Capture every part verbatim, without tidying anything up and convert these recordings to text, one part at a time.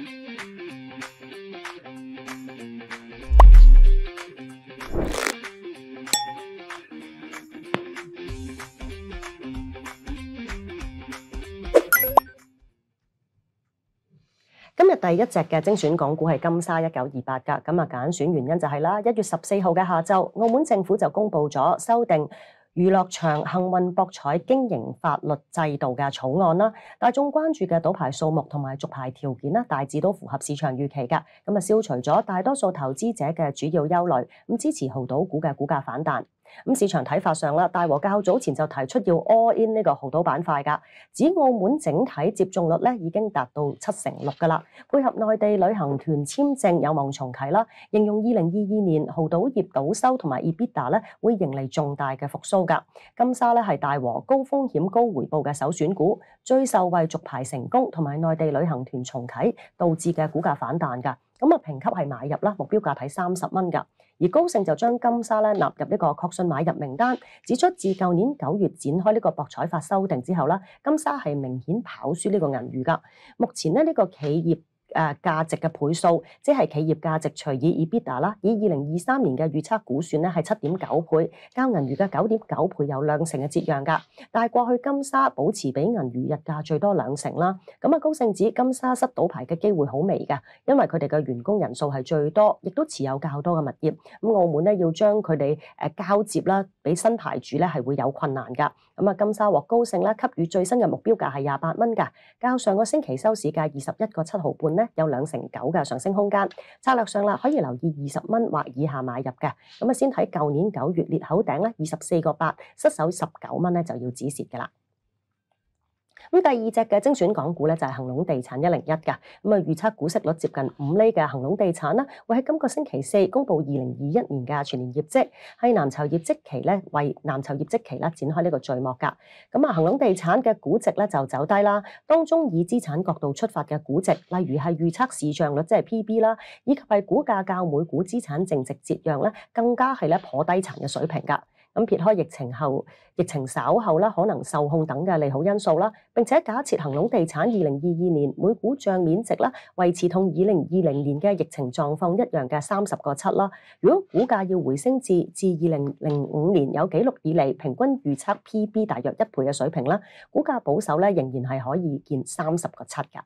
今日第一隻嘅精選港股係金沙一九二八㗎，咁啊揀選原因就係啦，一月十四號嘅下晝，澳門政府就公布咗修訂娛樂場幸運博彩經營法律制度嘅草案啦，大眾關注嘅賭牌數目同埋續牌條件啦，大致都符合市場預期㗎，咁啊消除咗大多數投資者嘅主要憂慮，咁支持濠賭股嘅股價反彈。咁市場睇法上啦，大和較早前就提出要 all in 呢個濠賭板塊㗎，指澳門整體接種率咧已經達到七成六㗎啦，配合內地旅行團簽證有望重啟啦，形容二零二二年濠賭業賭收同埋 EBITDA 咧會迎嚟重大嘅復甦㗎。金沙咧係大和高風險高回報嘅首選股，最受惠續牌成功同埋內地旅行團重啟導致嘅股價反彈㗎。咁啊評級係買入啦，目標價睇三十蚊㗎。而高盛就將金沙咧納入呢個確信買入名單，指出自舊年九月展開呢個博彩法修訂之後啦，金沙係明顯跑輸呢個銀娛㗎。目前咧呢個企業誒價值嘅倍數，即係企業價值除以 EBITDA 啦，以二零二三年嘅預測估算咧係七點九倍，較銀娛嘅九點九倍有兩成嘅折讓㗎。但係過去金沙保持比銀娛日價最多兩成啦。咁啊高盛指金沙失賭牌嘅機會好微㗎，因為佢哋嘅員工人數係最多，亦都持有較多嘅物業。咁澳門咧要將佢哋誒交接啦，俾新牌主咧係會有困難㗎。咁啊金沙獲高盛咧給予最新嘅目標價係廿八蚊㗎，較上個星期收市價二十一個七毫半咧有兩成九嘅上升空間。策略上啦，可以留意二十蚊或以下買入嘅。咁啊先睇舊年九月裂口頂咧二十四個八，失守十九蚊咧就要止蝕㗎啦。咁第二隻嘅精選港股咧就係恒隆地產一零一㗎，咁啊預測股息率接近五厘嘅恒隆地產啦，會喺今個星期四公布二零二一年嘅全年業績，係藍籌業績期咧為藍籌業績期啦展開呢個序幕㗎。咁啊恒隆地產嘅估值咧就走低啦，當中以資產角度出發嘅估值，例如係預測市賬率即係 P B 啦，以及係股價較每股資產淨值折讓咧，更加係咧頗低殘嘅水平㗎。咁撇開疫情後、疫情稍後啦，可能受控等嘅利好因素啦，並且假設恒隆地產二零二二年每股帳面值啦維持同二零二零年嘅疫情狀況一樣嘅三十個七啦。如果股價要回升至自二零零五年有紀錄以嚟平均預測 P B 大約一倍嘅水平啦，股價保守咧仍然係可以見三十個七㗎。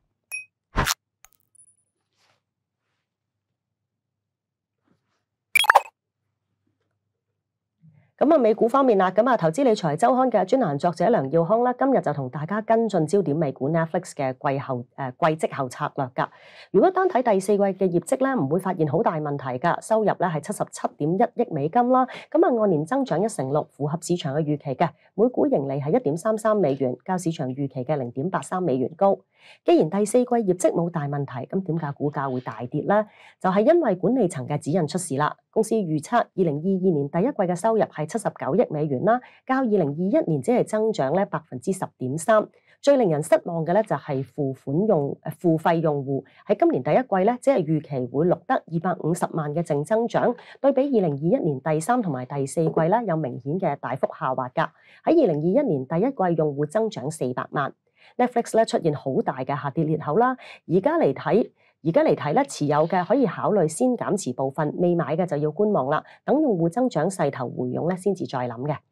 咁啊，美股方面啦，咁啊，投資理財週刊嘅專欄作者梁耀康啦，今日就同大家跟進焦點美股 Netflix 嘅季後誒、呃、季績後策略㗎。如果單睇第四季嘅業績咧，唔會發現好大問題㗎。收入咧係七十七點一億美金啦，咁啊按年增長一成六，符合市場嘅預期嘅。每股盈利係一點三三美元，較市場預期嘅零點八三美元高。既然第四季業績冇大問題，咁點解股價會大跌咧？就係因為管理層嘅指引出事啦。公司預測二零二二年第一季嘅收入係七十九億美元啦，較二零二一年只係增長咧百分之十點三。最令人失望嘅咧就係付款用誒付費用戶喺今年第一季咧，只係預期會錄得二百五十萬嘅淨增長，對比二零二一年第三同埋第四季咧有明顯嘅大幅下滑㗎。喺二零二一年第一季用戶增長四百萬。Netflix 咧出現好大嘅下跌裂口啦，而家嚟睇，而家嚟睇咧，持有嘅可以考慮先減持部分，未買嘅就要觀望啦，等用戶增長勢頭回勇咧，先至再諗嘅。